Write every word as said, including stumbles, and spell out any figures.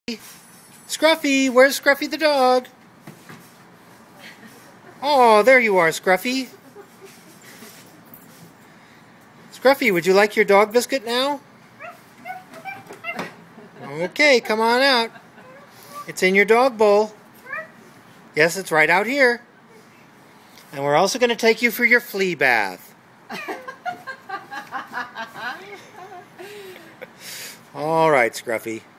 Scruffy, where's Scruffy the dog? Oh, there you are, Scruffy. Scruffy, would you like your dog biscuit now? Okay, come on out. It's in your dog bowl. Yes, it's right out here. And we're also going to take you for your flea bath. All right, Scruffy.